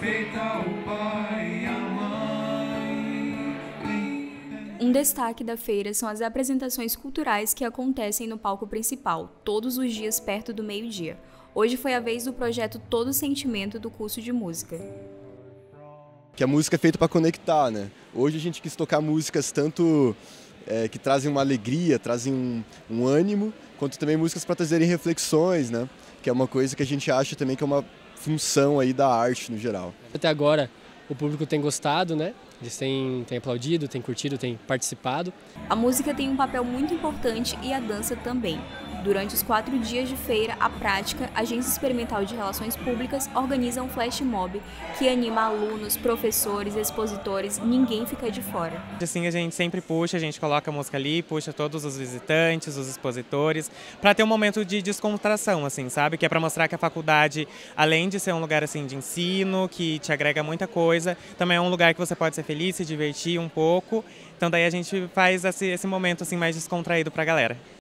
respeita o pai e a mãe. Um destaque da feira são as apresentações culturais que acontecem no palco principal, todos os dias perto do meio-dia. Hoje foi a vez do projeto Todo Sentimento do curso de música. Que a música é feita para conectar, né? Hoje a gente quis tocar músicas tanto que trazem uma alegria, trazem um ânimo, quanto também músicas para trazerem reflexões, né? Que é uma coisa que a gente acha também que é uma função aí da arte no geral. Até agora o público tem gostado, né? Eles têm aplaudido, têm curtido, têm participado. A música tem um papel muito importante e a dança também. Durante os 4 dias de feira, a prática, a Agência Experimental de Relações Públicas organiza um flash mob que anima alunos, professores, expositores, ninguém fica de fora. Assim a gente sempre puxa, a gente coloca a música ali, puxa todos os visitantes, os expositores, para ter um momento de descontração, assim, sabe? Que é para mostrar que a faculdade, além de ser um lugar assim de ensino, que te agrega muita coisa, também é um lugar que você pode ser feliz, se divertir um pouco. Então daí a gente faz esse momento assim mais descontraído para a galera.